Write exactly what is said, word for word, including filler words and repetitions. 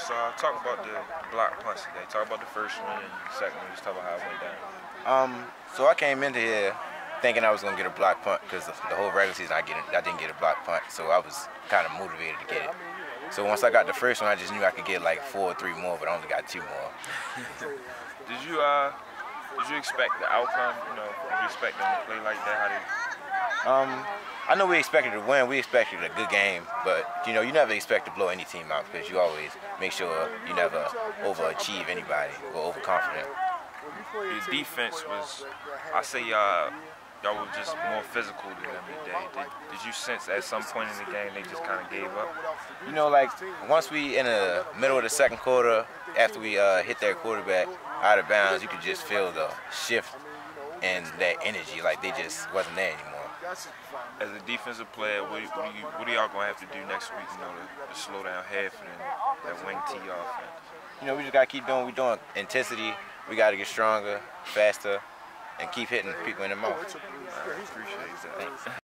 So uh, talk about the block punts today. Talk about the first one and the second one. Just talk about how it went down. Um, so I came into here thinking I was gonna get a block punt because the, the whole regular season I get I didn't get a block punt, so I was kind of motivated to get it. So once I got the first one, I just knew I could get like four or three more, but I only got two more. Did you uh did you expect the outcome? You know, did you expect them to play like that? How did Um, I know we expected to win. We expected a good game, but you know, you never expect to blow any team out because you always make sure you never overachieve anybody or overconfident. Your defense was, I say, uh, y'all were just more physical than them today. Did, did you sense at some point in the game they just kind of gave up? You know, like once we in the middle of the second quarter, after we uh, hit that quarterback out of bounds, you could just feel the shift in that energy. Like they just wasn't there anymore. As a defensive player, what, what, are you, what are y'all gonna have to do next week, you know, to, to slow down Hafford and that wing T offense? You know, we just gotta keep doing what we're doing. Intensity. We gotta get stronger, faster, and keep hitting people in the mouth. I appreciate that. Thanks.